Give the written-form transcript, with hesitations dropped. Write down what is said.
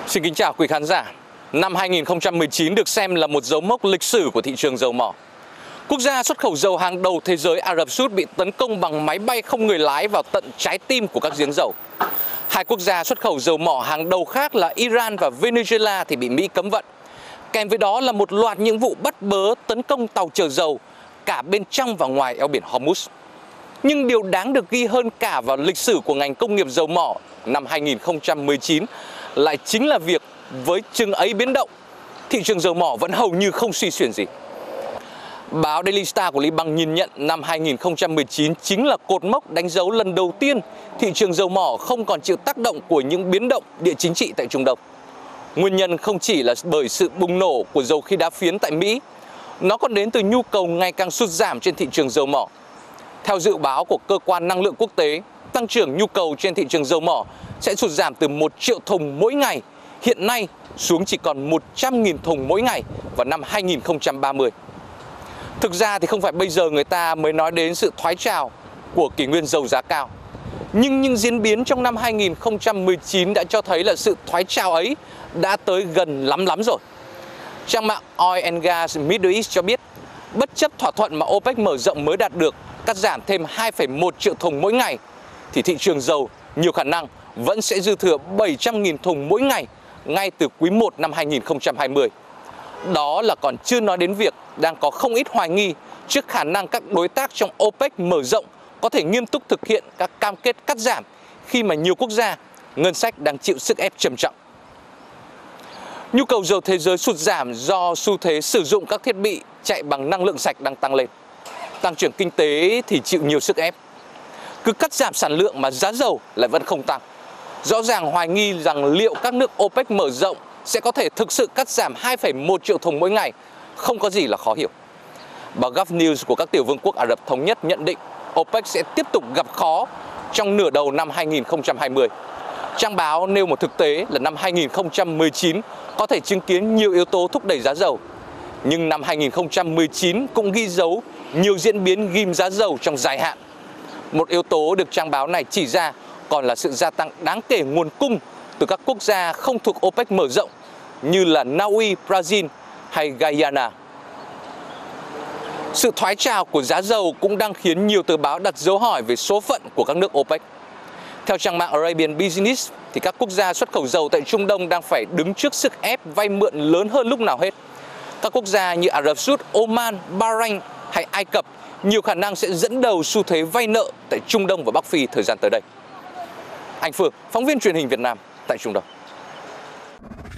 Xin kính chào quý khán giả. Năm 2019 được xem là một dấu mốc lịch sử của thị trường dầu mỏ. Quốc gia xuất khẩu dầu hàng đầu thế giới Ả Rập Xê Út bị tấn công bằng máy bay không người lái vào tận trái tim của các giếng dầu. Hai quốc gia xuất khẩu dầu mỏ hàng đầu khác là Iran và Venezuela thì bị Mỹ cấm vận. Kèm với đó là một loạt những vụ bắt bớ tấn công tàu chở dầu cả bên trong và ngoài eo biển Hormuz. Nhưng điều đáng được ghi hơn cả vào lịch sử của ngành công nghiệp dầu mỏ năm 2019 lại chính là việc với chừng ấy biến động, thị trường dầu mỏ vẫn hầu như không suy chuyển gì. Báo Daily Star của Liban nhìn nhận năm 2019 chính là cột mốc đánh dấu lần đầu tiên thị trường dầu mỏ không còn chịu tác động của những biến động địa chính trị tại Trung Đông. Nguyên nhân không chỉ là bởi sự bùng nổ của dầu khí đá phiến tại Mỹ, nó còn đến từ nhu cầu ngày càng sụt giảm trên thị trường dầu mỏ. Theo dự báo của Cơ quan Năng lượng Quốc tế, tăng trưởng nhu cầu trên thị trường dầu mỏ sẽ sụt giảm từ 1 triệu thùng mỗi ngày hiện nay xuống chỉ còn 100.000 thùng mỗi ngày vào năm 2030. Thực ra thì không phải bây giờ người ta mới nói đến sự thoái trào của kỷ nguyên dầu giá cao. Nhưng những diễn biến trong năm 2019 đã cho thấy là sự thoái trào ấy đã tới gần lắm rồi. Trang mạng Oil and Gas Middle East cho biết, bất chấp thỏa thuận mà OPEC mở rộng mới đạt được, cắt giảm thêm 2,1 triệu thùng mỗi ngày, thì thị trường dầu nhiều khả năng vẫn sẽ dư thừa 700.000 thùng mỗi ngày ngay từ quý 1 năm 2020. Đó là còn chưa nói đến việc đang có không ít hoài nghi trước khả năng các đối tác trong OPEC mở rộng có thể nghiêm túc thực hiện các cam kết cắt giảm khi mà nhiều quốc gia ngân sách đang chịu sức ép trầm trọng. Nhu cầu dầu thế giới sụt giảm do xu thế sử dụng các thiết bị chạy bằng năng lượng sạch đang tăng lên. Tăng trưởng kinh tế thì chịu nhiều sức ép. Cứ cắt giảm sản lượng mà giá dầu lại vẫn không tăng. Rõ ràng hoài nghi rằng liệu các nước OPEC mở rộng sẽ có thể thực sự cắt giảm 2,1 triệu thùng mỗi ngày, không có gì là khó hiểu. Báo Gulf News của các tiểu vương quốc Ả Rập Thống Nhất nhận định OPEC sẽ tiếp tục gặp khó trong nửa đầu năm 2020. Trang báo nêu một thực tế là năm 2019 có thể chứng kiến nhiều yếu tố thúc đẩy giá dầu. Nhưng năm 2019 cũng ghi dấu nhiều diễn biến ghim giá dầu trong dài hạn. Một yếu tố được trang báo này chỉ ra còn là sự gia tăng đáng kể nguồn cung từ các quốc gia không thuộc OPEC mở rộng như là Na Uy, Brazil hay Guyana. Sự thoái trào của giá dầu cũng đang khiến nhiều tờ báo đặt dấu hỏi về số phận của các nước OPEC. Theo trang mạng Arabian Business, thì các quốc gia xuất khẩu dầu tại Trung Đông đang phải đứng trước sức ép vay mượn lớn hơn lúc nào hết. Các quốc gia như Ả Rập Xê Út, Oman, Bahrain hay Ai Cập nhiều khả năng sẽ dẫn đầu xu thế vay nợ tại Trung Đông và Bắc Phi thời gian tới đây. Anh Phương, phóng viên truyền hình Việt Nam tại Trung Đông.